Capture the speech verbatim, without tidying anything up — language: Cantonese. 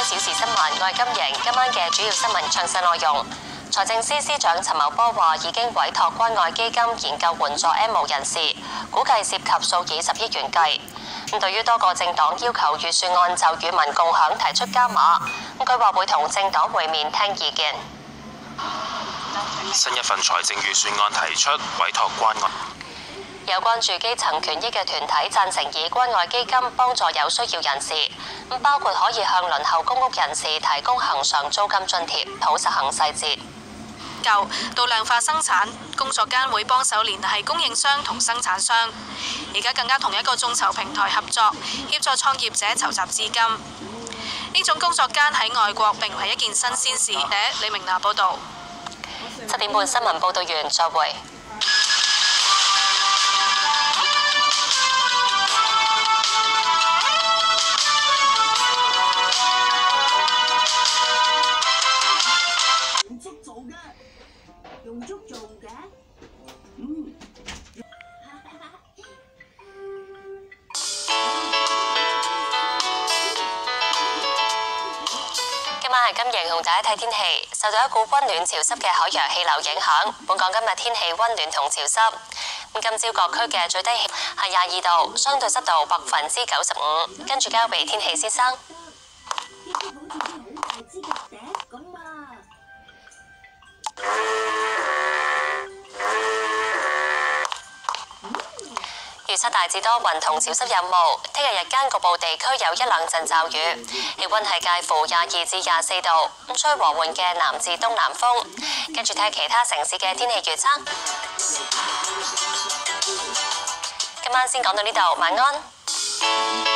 小時新聞，我係金瑩。今晚嘅主要新聞詳細內容。財政司司長陳茂波話已經委託關愛基金研究援助 N 無人士，估計涉及數以十億元計。咁對於多個政黨要求預算案就與民共享提出加碼，咁佢話會同政黨會面聽意見。 新一份財政預算案提出委託關愛。 有關注基層權益嘅團體贊成以關愛基金幫助有需要人士，咁包括可以向輪候公屋人士提供恆常租金津貼，討實行細節。 舊到量化生產，工作間會幫手聯繫供應商同生產商，而家更加同一個眾籌平台合作，協助創業者籌集資金。呢種工作間喺外國並唔係一件新鮮事。李明娜報導。 七點半新聞報導完，再會。 用竹做嘅，用竹做嘅，嗯。 今晚係金瑩同大家睇天氣，受到一股溫暖潮濕嘅海洋氣流影響，本港今日天氣溫暖同潮濕。咁今朝各區嘅最低氣係廿二度，相對濕度百分之九十五。跟住交俾天氣先生。預測大致多雲同潮濕有霧，聽日日間局部地區有一兩陣驟雨，氣溫係介乎廿二至廿四度，咁吹和緩嘅南至東南風。跟住睇其他城市嘅天氣預測。今晚先講到呢度，晚安。